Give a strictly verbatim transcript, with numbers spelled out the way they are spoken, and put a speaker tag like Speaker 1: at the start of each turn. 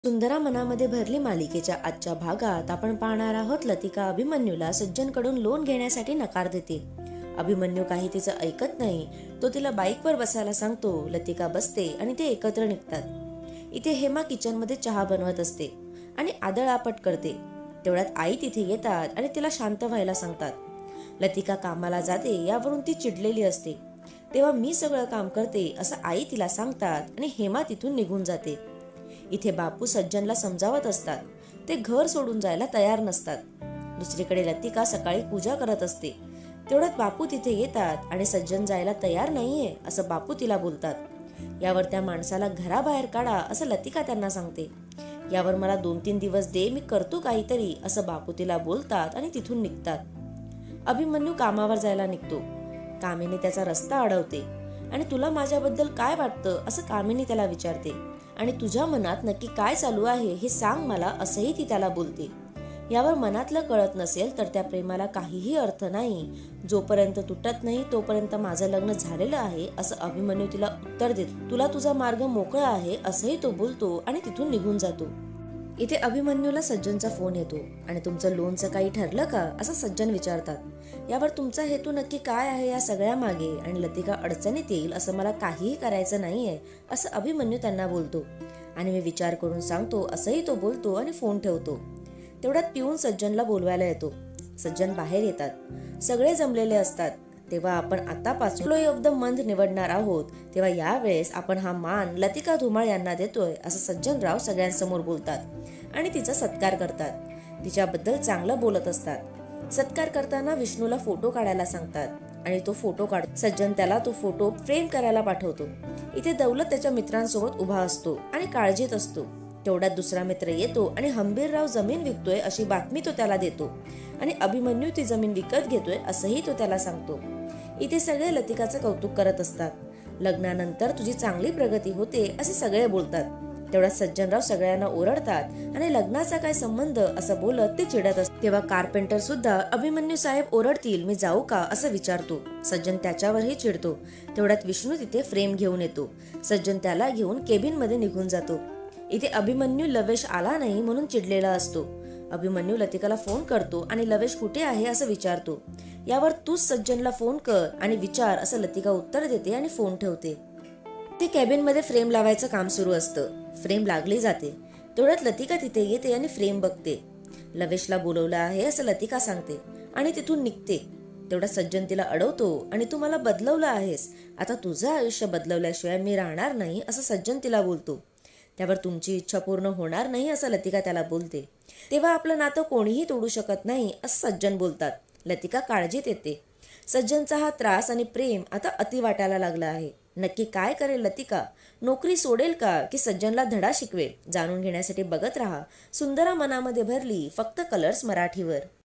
Speaker 1: सुंदरा मनामध्ये भरली मालिकेच्या आजच्या भागात आपण पाहणार आहोत लतिका अभिमन्यूला सज्जनकडून लोन घेण्यासाठी नकार देते। अभिमन्यू काही तिचं ऐकत नाही, तो तिला बाईकवर बसायला सांगतो। लतिका बसते आणि ते एकत्र निघतात। इथे हेमा किचन मध्ये चहा बनवत असते आणि आदळआपट करते। तेवढ्यात आई तिथे येतात आणि तिला शांत व्हायला सांगतात। लतिका कामाला जाते यावरून ती चिडलेली असते। तेव्हा मी सगळं काम करते असं आई तिला सांगतात आणि हेमा तिथून निघून जाते। इथे बापू सज्जनला समजावत असतात, ते घर सोडून जायला तयार नसतात। दुसरीकडे लतिका सकाळी पूजा करत असते। तेवढ्यात बापू तिथे येतात आणि सज्जन जायला तयार नाहीये असं बापू तिला बोलतात। यावर त्या माणसाला घराबाहेर काढा असं लतिका त्यांना सांगते। यावर मला दोन तीन दिवस दे, मी करतो काहीतरी असं बापू तिला बोलतात आणि तिथून निघतात। अभिमन्यू कामावर जायला निघतो। कामिनी त्याचा रस्ता अडवते आणि तुला माझ्याबद्दल काय वाटतं असं कामिनी त्याला विचारते आणि तुझ्या मनात नक्की काय चालू आहे हे सांग मला असंही ती त्याला बोलते। यावर मनातलं कळत नसेल तर त्या प्रेमाला काहीही अर्थ नाही, जोपर्यंत तुटत नाही तोपर्यंत माझं लग्न झालेलं आहे असं अभिमन्यू तिला उत्तर देतो। तुला तुझा मार्ग मोकळा आहे असंही तो बोलतो आणि तिथून निघून जातो। इथे अभिमन्यूला सज्जनचा फोन येतो आणि तुमचं लोनचं काही ठरलं का असं सज्जन विचारतात। यावर तुमचा हेतू नक्की काय आहे या सगळ्या मागे आणि लतिका अडचणीत येईल असं मला काहीही करायचं नाहीये असं अभिमन्यू त्यांना बोलतो आणि मी विचार करून सांगतो असंही तो बोलतो आणि फोन ठेवतो। तेवढ्यात पिऊन सज्जनला बोलवायला येतो। सज्जन बाहेर येतात, सगळे जमलेले असतात। तेव्हा आपण आतापासून एम्प्लॉई ऑफ द मंथ निवडणार आहोत, तेव्हा यावेळेस आपण हा मान लतिका धुमाळ यांना देतोय असं सज्जनराव सगळ्यांसमोर बोलतात आणि तिचा सत्कार करतात। तिच्याबद्दल चांगलं बोलत असतात। सत्कार करताना विष्णूला फोटो काढायला सांगतात आणि तो फोटो काढ सज्जन त्याला तो फोटो फ्रेम करायला पाठवतो। इथे दौलत त्याच्या मित्रांसोबत उभा असतो आणि काळजीत असतो। तेवढ्यात दुसरा मित्र येतो आणि हंबीरराव जमीन विकतोय अशी बातमी तो त्याला देतो आणि अभिमन्यू ती जमीन विकत घेतोय असंही तो त्याला सांगतो। इथे सगळे लतिकाचं कौतुक करत असतात। लग्नानंतर तुझी चांगली प्रगती होते असे सगळे बोलतात। तेवढ्यात सज्जनराव सगळ्यांना ओरडतात आणि लग्नाचा काय संबंध असं बोलत ते चिडत असतात। तेव्हा कारपेंटर सुद्धा अभिमन्यू साहेब ओरडतील मी जाऊ का असं विचारतो। सज्जन त्याच्यावरही चिडतो। तेवढ्यात विष्णू तिथे फ्रेम घेऊन येतो। सज्जन त्याला घेऊन केबिन मध्ये निघून जातो। इथे अभिमन्यू लवेश आला नाही म्हणून चिडलेला असतो। अभिमन्यू लतिकाला फोन करतो आणि लवेश कुठे आहे असं विचारतो। यावर तूच सज्जनला फोन कर आणि विचार असं लतिका उत्तर देते आणि फोन ठेवते। ते केबिन मध्ये फ्रेम लावायचं काम सुरू असतं। फ्रेम लागली जाते। तेवढ्यात लतिका तिथे येते आणि फ्रेम बघते। लवेशला बोलवलं आहे असं लतिका सांगते आणि तिथून निघते। तेवढा सज्जन तिला अडवतो आणि तू मला बदलवलं आहेस, आता तुझं आयुष्य बदलवल्याशिवाय मी राहणार नाही असं सज्जन तिला बोलतो। त्यावर तुमची इच्छा पूर्ण होणार नाही असं लतिका त्याला बोलते। तेव्हा आपलं नातं कोणीही तोडू शकत नाही असं सज्जन बोलतात। लतिका काळजीत येते। सज्जनचा हा त्रास आणि प्रेम आता अति वाटायला लागला आहे। नक्की काय करेल लतिका? नोकरी सोडेल का की सज्जनला धडा शिकवेल? जाणून घेण्यासाठी बघत राहा सुंदरा मनामध्ये भरली, फक्त कलर्स मराठीवर।